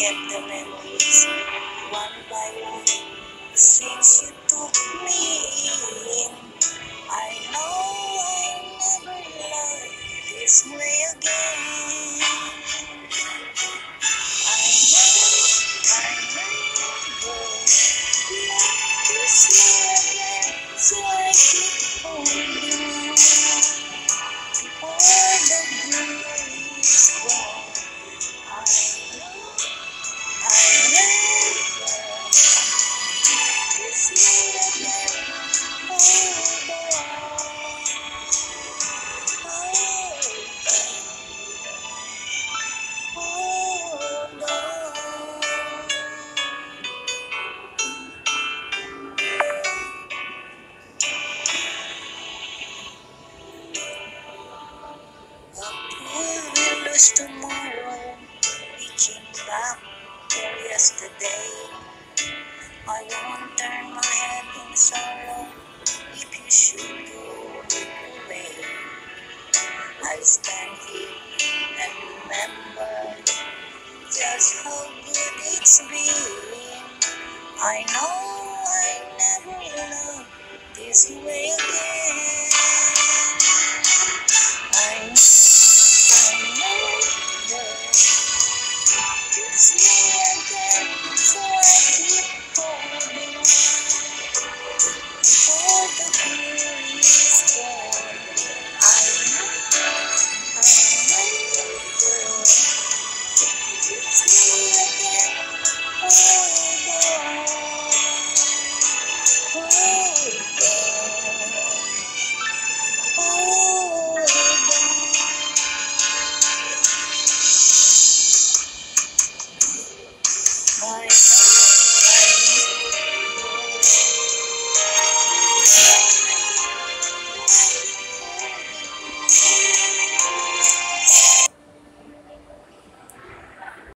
forget the memories one by one since you took me in. I know I never loved this way again. I never loved this way again, so I keep holding on. All the memories gone. I know I never this way again. Hold on, hold on. What will we lose tomorrow? Reaching back for yesterday. I won't turn my head in sorrow if you should go away. I'll stand here and remember just how good it's been. I know